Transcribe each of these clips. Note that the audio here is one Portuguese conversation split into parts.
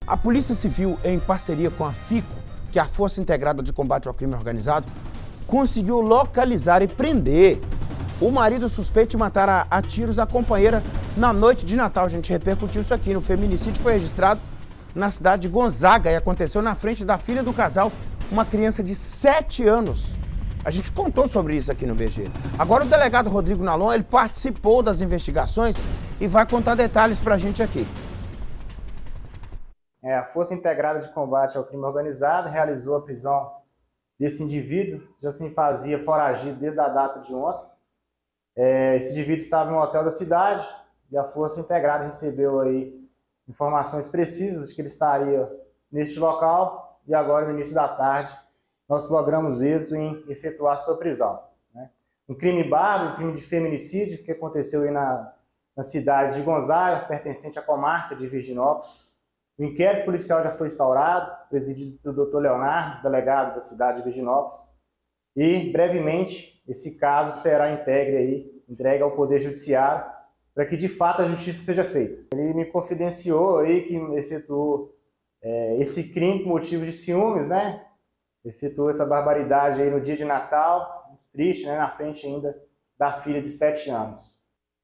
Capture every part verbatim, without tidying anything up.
A Polícia Civil, em parceria com a FICO, que é a Força Integrada de Combate ao Crime Organizado, conseguiu localizar e prender o marido suspeito de matar a, a tiros a companheira na noite de Natal. A gente repercutiu isso aqui. O feminicídio foi registrado na cidade de Gonzaga e aconteceu na frente da filha do casal, uma criança de sete anos. A gente contou sobre isso aqui no B G. Agora o delegado Rodrigo Nalon, ele participou das investigações e vai contar detalhes pra gente aqui. É, a Força Integrada de Combate ao Crime Organizado realizou a prisão desse indivíduo, já se fazia foragido desde a data de ontem. É, esse indivíduo estava em um hotel da cidade e a Força Integrada recebeu aí informações precisas de que ele estaria neste local e agora, no início da tarde, nós logramos êxito em efetuar sua prisão. Né? Um crime bárbaro, um crime de feminicídio que aconteceu aí na, na cidade de Gonzaga, pertencente à comarca de Virginópolis. O inquérito policial já foi instaurado, presidido pelo doutor Leonardo, delegado da cidade de Virginópolis, e brevemente esse caso será entregue, aí, entregue ao Poder Judiciário para que de fato a justiça seja feita. Ele me confidenciou aí que efetuou é, esse crime por motivo de ciúmes, né? Efetuou essa barbaridade aí no dia de Natal, muito triste, né? Na frente ainda da filha de sete anos.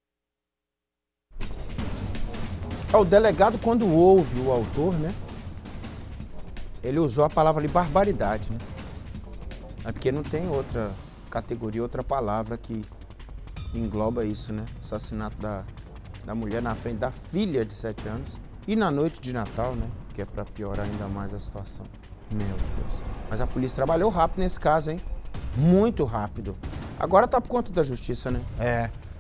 O delegado, quando ouve o autor, né, ele usou a palavra ali, barbaridade, né? É porque não tem outra categoria, outra palavra que engloba isso, né? Assassinato da, da mulher na frente da filha de sete anos e na noite de Natal, né? Que é para piorar ainda mais a situação. Meu Deus. Mas a polícia trabalhou rápido nesse caso, hein? Muito rápido. Agora tá por conta da justiça, né? É.